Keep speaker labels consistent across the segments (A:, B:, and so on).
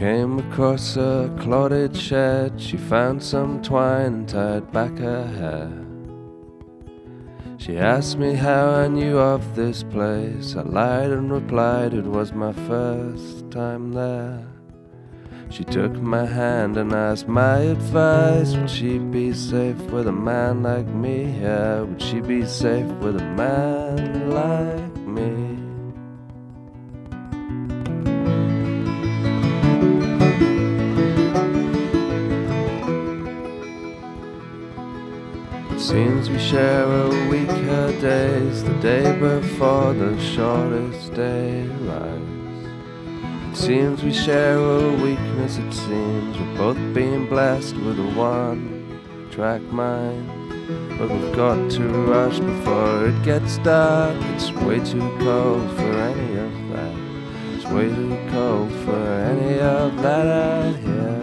A: Came across a clotted shed. She found some twine and tied back her hair. She asked me how I knew of this place. I lied and replied it was my first time there. She took my hand and asked my advice. Would she be safe with a man like me? Yeah, would she be safe with a man like me? Seems we share a week, her days, the day before the shortest day arrives. It seems we share a weakness, it seems we're both being blessed with a one-track mind. But we've got to rush before it gets dark. It's way too cold for any of that. It's way too cold for any of that out here.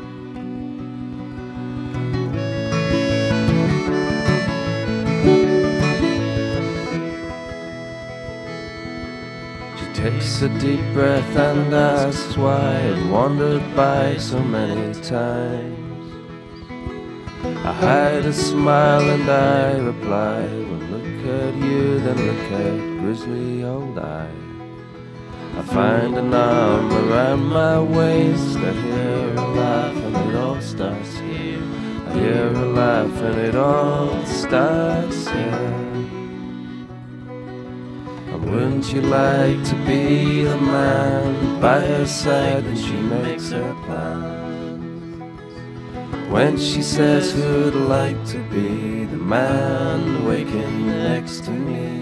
A: Takes a deep breath and asks why I've wandered by so many times. I hide a smile and I reply, well, look at you, then look at grisly old I. I find an arm around my waist. I hear a laugh and it all starts here. I hear a laugh and it all starts here. Wouldn't you like to be the man by her side when she makes her plans? When she says who'd like to be the man waking next to me?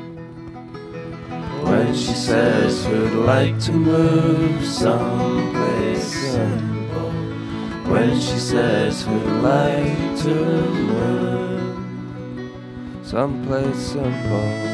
A: When she says who'd like to move someplace simple? When she says who'd like to move someplace simple?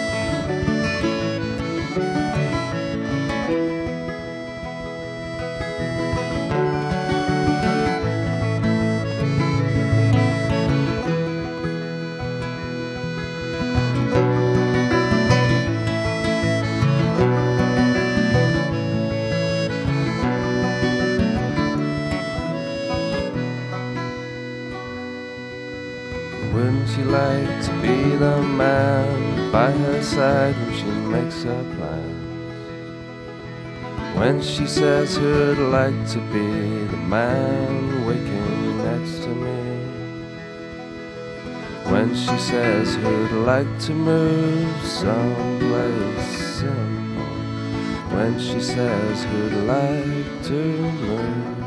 A: Wouldn't you like to be the man by her side when she makes her plans? When she says who'd like to be the man waking next to me? When she says who'd like to move someplace simple? When she says who'd like to move